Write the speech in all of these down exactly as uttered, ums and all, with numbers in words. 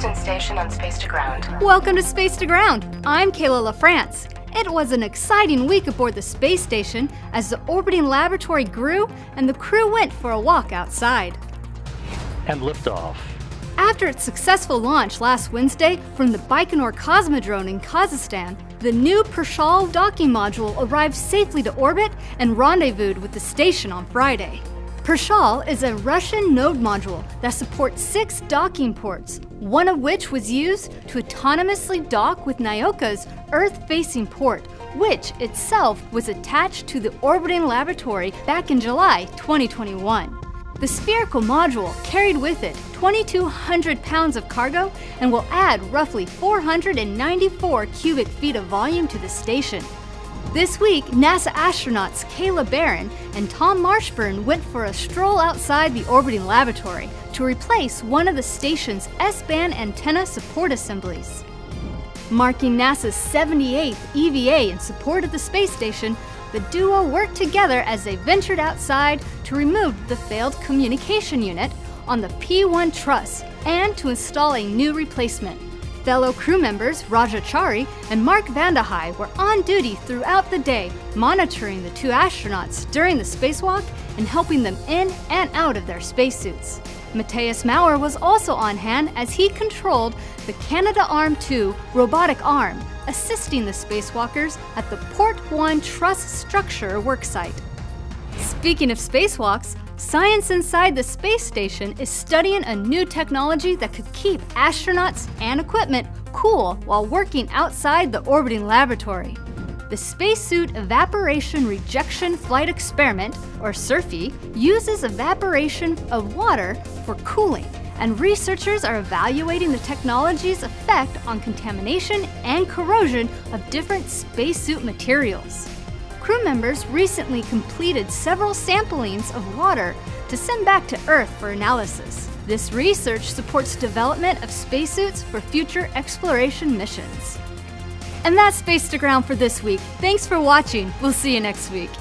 Houston Station on Space to Ground. Welcome to Space to Ground. I'm Kayla LaFrance. It was an exciting week aboard the space station as the orbiting laboratory grew and the crew went for a walk outside. And liftoff. After its successful launch last Wednesday from the Baikonur Cosmodrome in Kazakhstan, the new Prishal docking module arrived safely to orbit and rendezvoused with the station on Friday. Prishal is a Russian node module that supports six docking ports, one of which was used to autonomously dock with Nyoka's Earth-facing port, which itself was attached to the orbiting laboratory back in July twenty twenty-one. The spherical module carried with it twenty-two hundred pounds of cargo and will add roughly four hundred ninety-four cubic feet of volume to the station. This week, NASA astronauts Kayla Barron and Tom Marshburn went for a stroll outside the orbiting laboratory to replace one of the station's S-band antenna support assemblies. Marking NASA's seventy-eighth E V A in support of the space station, the duo worked together as they ventured outside to remove the failed communication unit on the P one truss and to install a new replacement. Fellow crew members Raja Chari and Mark Vandehei were on duty throughout the day, monitoring the two astronauts during the spacewalk and helping them in and out of their spacesuits. Matthias Maurer was also on hand as he controlled the Canadarm two robotic arm, assisting the spacewalkers at the Port one truss structure worksite. Speaking of spacewalks, science inside the space station is studying a new technology that could keep astronauts and equipment cool while working outside the orbiting laboratory. The Spacesuit Evaporation Rejection Flight Experiment, or SERFI, uses evaporation of water for cooling, and researchers are evaluating the technology's effect on contamination and corrosion of different spacesuit materials. Crew members recently completed several samplings of water to send back to Earth for analysis. This research supports development of spacesuits for future exploration missions. And that's Space to Ground for this week. Thanks for watching. We'll see you next week.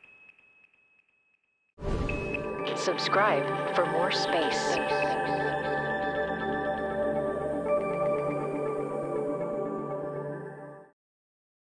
Subscribe for more space.